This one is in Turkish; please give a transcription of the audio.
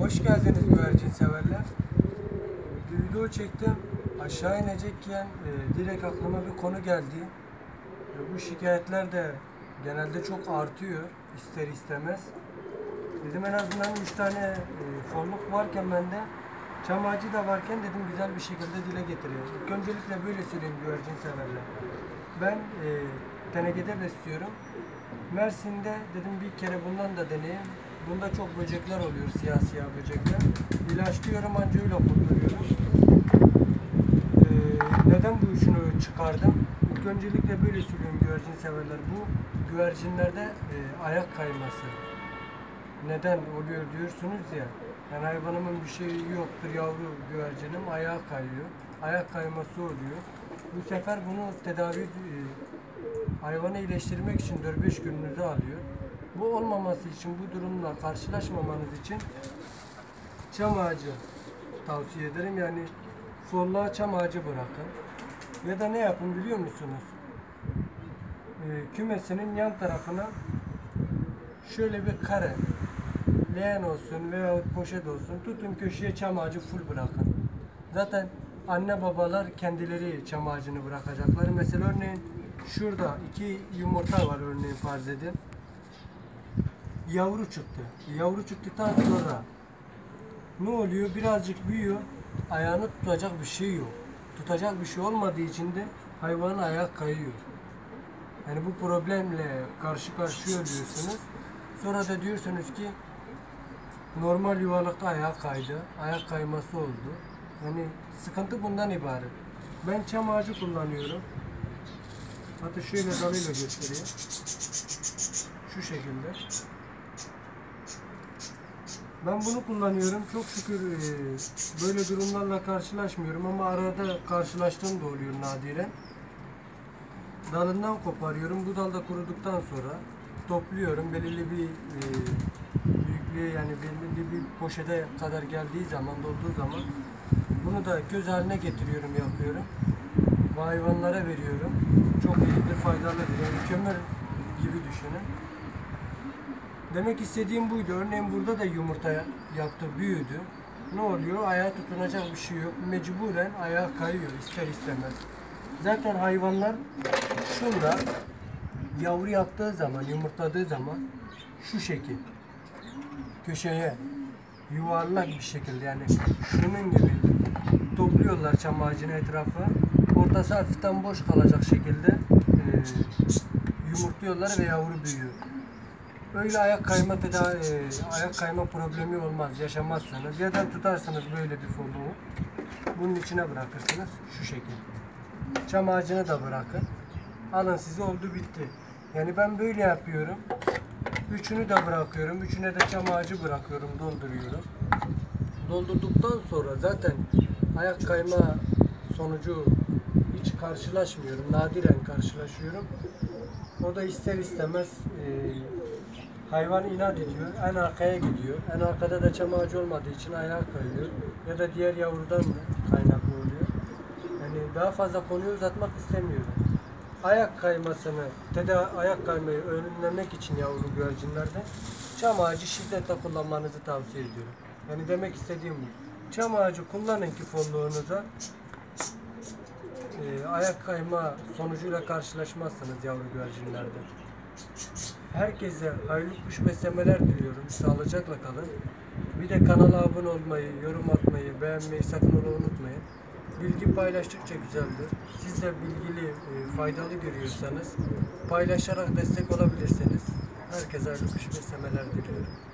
Hoş geldiniz güvercin severler. Bir video çektim. Aşağı inecekken direkt aklıma bir konu geldi. Bu şikayetler de genelde çok artıyor ister istemez. Dedim en azından 3 tane fonluk varken bende, çam ağacı da varken dedim güzel bir şekilde dile getireyim. İlk öncelikle böyle söyleyeyim güvercin severler. Ben tenekede besliyorum. Mersin'de dedim bir kere bundan da deneyeyim. Bunda çok böcekler oluyor, siyah siyah böcekler. İlaçlıyorum, anca öyle kurtarıyorum. Neden bu şunu çıkardım? İlk öncelikle böyle söylüyorum güvercin severler. Bu güvercinlerde ayak kayması. Neden oluyor diyorsunuz ya. Yani hayvanımın bir şeyi yoktur, yavru güvercinim ayağa kayıyor. Ayak kayması oluyor. Bu sefer bunu tedavi hayvanı iyileştirmek için 4-5 gününüzü alıyor. Bu olmaması için, bu durumla karşılaşmamanız için çam ağacı tavsiye ederim. Yani folluğa çam ağacı bırakın. Ya da ne yapın biliyor musunuz? Kümesinin yan tarafına şöyle bir kare, leğen olsun veya poşet olsun, tutun köşeye çam ağacı full bırakın. Zaten anne babalar kendileri çam ağacını bırakacaklar. Mesela örneğin şurada 2 yumurta var örneğin farz edin. Yavru çıktı. Yavru çıktıktan sonra ne oluyor? Birazcık büyüyor. Ayağını tutacak bir şey yok. Tutacak bir şey olmadığı için de hayvanın ayak kayıyor. Yani bu problemle karşı karşıya oluyorsunuz. Sonra da diyorsunuz ki normal yuvarlakta ayak kaydı. Ayak kayması oldu. Yani sıkıntı bundan ibaret. Ben çam ağacı kullanıyorum. Hatta şöyle dalıyla göstereyim. Şu şekilde. Ben bunu kullanıyorum. Çok şükür böyle durumlarla karşılaşmıyorum ama arada karşılaştığım da oluyor nadiren. Dalından koparıyorum. Bu dalda kuruduktan sonra topluyorum. Belirli bir büyüklüğe, yani belirli bir poşete kadar geldiği zaman, dolduğu zaman bunu da göz haline getiriyorum, yapıyorum. Ve hayvanlara veriyorum. Çok iyidir, faydalıdır. Yani kömür gibi düşünün. Demek istediğim buydu. Örneğin burada da yumurta yaptı, büyüdü. Ne oluyor? Ayağa tutunacak bir şey yok. Mecburen ayağa kayıyor ister istemez. Zaten hayvanlar şunda yavru yaptığı zaman, yumurtladığı zaman şu şekil köşeye yuvarlak bir şekilde, yani şunun gibi topluyorlar çam ağacının etrafı. Ortası hafiften boş kalacak şekilde yumurtluyorlar ve yavru büyüyor. Öyle ayak kayma problemi olmaz, yaşamazsınız. Ya da tutarsınız böyle bir folluğu. Bunun içine bırakırsınız şu şekilde. Çam ağacını da bırakın. Alın, size oldu bitti. Yani ben böyle yapıyorum. Üçünü de bırakıyorum. Üçüne de çam ağacı bırakıyorum, dolduruyorum. Doldurduktan sonra zaten ayak kayma sonucu hiç karşılaşmıyorum. Nadiren karşılaşıyorum. O da ister istemez hayvan inat ediyor. En arkaya gidiyor. En arkada da çam ağacı olmadığı için ayağa kayıyor. Ya da diğer yavrudan da kaynaklı oluyor. Yani daha fazla konuyu uzatmak istemiyorum. Ayak kaymayı önlemek için yavru güvercinlerde çam ağacı şiddetle kullanmanızı tavsiye ediyorum. Yani demek istediğim bu. Çam ağacı kullanın ki folluğunuza ayak kayma sonucuyla karşılaşmazsınız yavru güvercinlerde. Herkese hayırlı kuş beslemeler diliyorum. Sağlıcakla kalın. Bir de kanala abone olmayı, yorum atmayı, beğenmeyi sakın ola unutmayın. Bilgi paylaştıkça güzeldir. Siz de bilgili, faydalı görüyorsanız paylaşarak destek olabilirsiniz. Herkese hayırlı kuş beslemeler diliyorum.